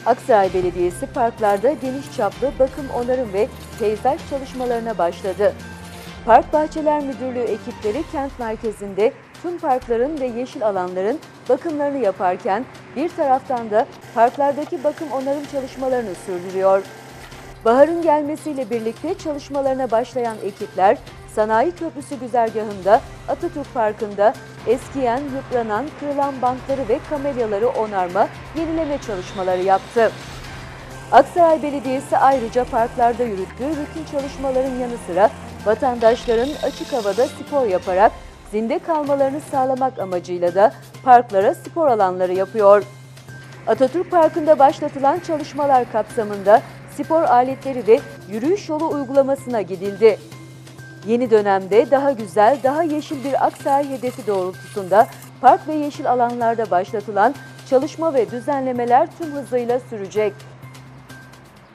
Aksaray Belediyesi parklarda geniş çaplı bakım, onarım ve peyzaj çalışmalarına başladı. Park Bahçeler Müdürlüğü ekipleri kent merkezinde tüm parkların ve yeşil alanların bakımlarını yaparken bir taraftan da parklardaki bakım onarım çalışmalarını sürdürüyor. Baharın gelmesiyle birlikte çalışmalarına başlayan ekipler Sanayi Köprüsü güzergahında Atatürk Parkı'nda eskiyen, yıpranan, kırılan bankları ve kamelyaları onarma, yenileme çalışmaları yaptı. Aksaray Belediyesi ayrıca parklarda yürüttüğü rutin çalışmaların yanı sıra vatandaşların açık havada spor yaparak zinde kalmalarını sağlamak amacıyla da parklara spor alanları yapıyor. Atatürk Parkı'nda başlatılan çalışmalar kapsamında spor aletleri ve yürüyüş yolu uygulamasına gidildi. Yeni dönemde daha güzel, daha yeşil bir Aksaray hedefi doğrultusunda park ve yeşil alanlarda başlatılan çalışma ve düzenlemeler tüm hızıyla sürecek.